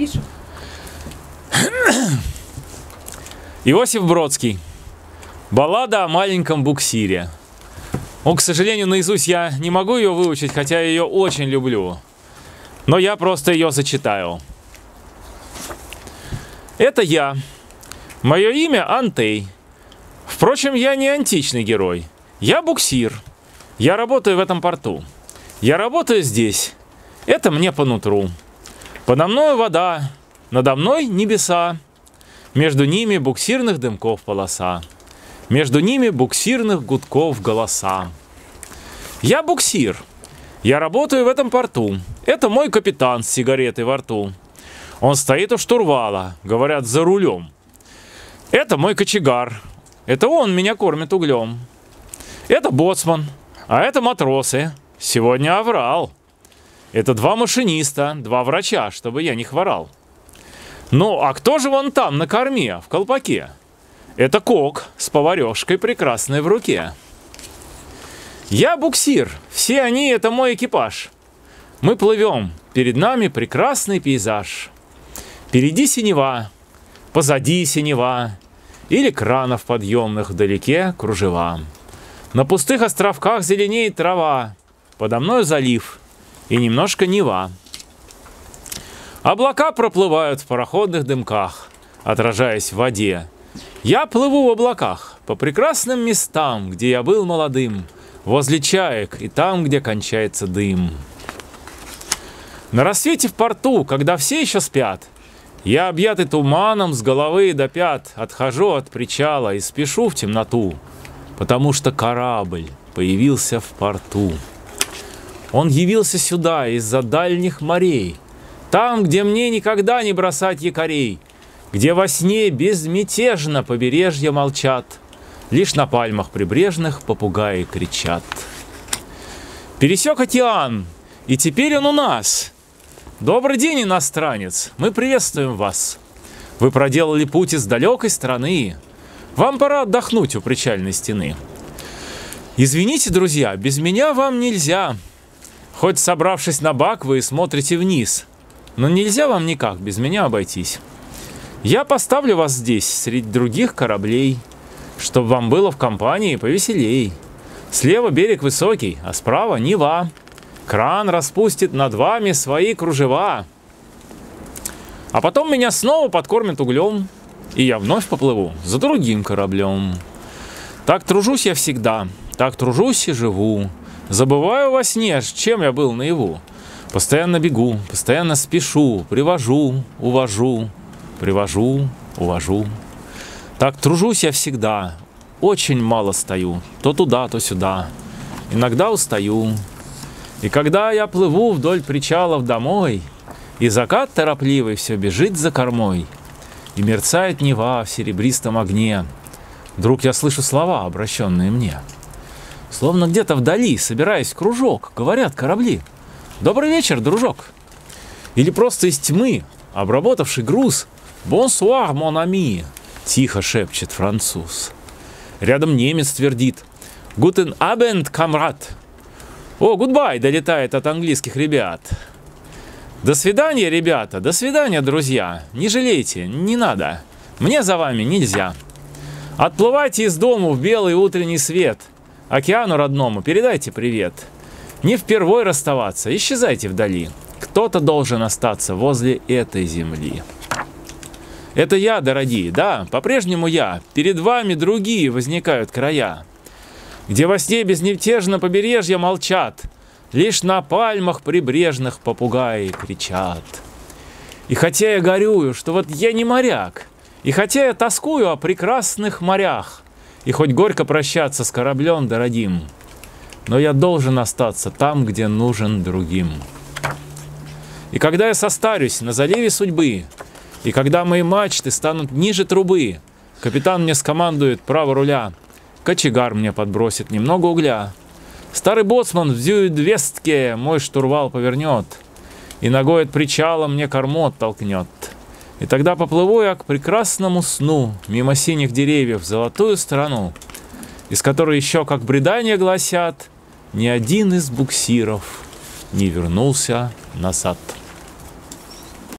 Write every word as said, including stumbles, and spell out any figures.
Пишем. Иосиф Бродский. Баллада о маленьком буксире. Ну, к сожалению, наизусть я не могу ее выучить, хотя я ее очень люблю. Но я просто ее зачитаю. Это я. Мое имя Антей. Впрочем, я не античный герой. Я буксир. Я работаю в этом порту. Я работаю здесь. Это мне по нутру. Подо мною вода, надо мной небеса. Между ними буксирных дымков полоса. Между ними буксирных гудков голоса. Я буксир. Я работаю в этом порту. Это мой капитан с сигаретой во рту. Он стоит у штурвала, говорят, за рулем. Это мой кочегар. Это он меня кормит углем. Это боцман. А это матросы. Сегодня оврал. Это два машиниста, два врача, чтобы я не хворал. Ну, а кто же вон там на корме, в колпаке? Это кок с поварешкой прекрасной в руке. Я буксир, все они — это мой экипаж. Мы плывем, перед нами прекрасный пейзаж. Впереди синева, позади синева, или кранов подъемных вдалеке кружева. На пустых островках зеленеет трава, подо мной залив и немножко Нева. Облака проплывают в пароходных дымках, отражаясь в воде. Я плыву в облаках по прекрасным местам, где я был молодым, возле чаек и там, где кончается дым. На рассвете в порту, когда все еще спят, я, объятый туманом с головы до пят, отхожу от причала и спешу в темноту, потому что корабль появился в порту. Он явился сюда из-за дальних морей, там, где мне никогда не бросать якорей, где во сне безмятежно побережья молчат, лишь на пальмах прибрежных попугаи кричат. Пересек океан, и теперь он у нас. Добрый день, иностранец, мы приветствуем вас. Вы проделали путь из далекой страны. Вам пора отдохнуть у причальной стены. Извините, друзья, без меня вам нельзя. Хоть собравшись на бак, вы смотрите вниз, но нельзя вам никак без меня обойтись. Я поставлю вас здесь, среди других кораблей, чтобы вам было в компании повеселей. Слева берег высокий, а справа Нева. Кран распустит над вами свои кружева. А потом меня снова подкормят углем, и я вновь поплыву за другим кораблем. Так тружусь я всегда, так тружусь и живу. Забываю во сне, чем я был наяву. Постоянно бегу, постоянно спешу, привожу, увожу, привожу, увожу. Так тружусь я всегда, очень мало стою, то туда, то сюда. Иногда устаю. И когда я плыву вдоль причалов домой, и закат торопливый все бежит за кормой, и мерцает Нева в серебристом огне, вдруг я слышу слова, обращенные мне. Словно где-то вдали, собираясь в кружок, говорят корабли: «Добрый вечер, дружок!» Или просто из тьмы, обработавший груз: «Бонсуар, мон ами!» тихо шепчет француз. Рядом немец твердит: «Гутен абенд, камрад!» «О, гудбай!» долетает от английских ребят. До свидания, ребята, до свидания, друзья. Не жалейте, не надо, мне за вами нельзя. Отплывайте из дому в белый утренний свет. Океану родному передайте привет. Не впервой расставаться, исчезайте вдали. Кто-то должен остаться возле этой земли. Это я, дорогие, да, по-прежнему я. Перед вами другие возникают края, где во сне безмятежно побережья молчат, лишь на пальмах прибрежных попугаи кричат. И хотя я горюю, что вот я не моряк, и хотя я тоскую о прекрасных морях, и хоть горько прощаться с кораблем дорогим, но я должен остаться там, где нужен другим. И когда я состарюсь на заливе судьбы, и когда мои мачты станут ниже трубы, капитан мне скомандует право руля, кочегар мне подбросит немного угля, старый боцман в зюитвестке мой штурвал повернет, и ногой от причала мне корму оттолкнет. И тогда поплыву я к прекрасному сну мимо синих деревьев в золотую страну, из которой еще, как предания гласят, ни один из буксиров не вернулся назад.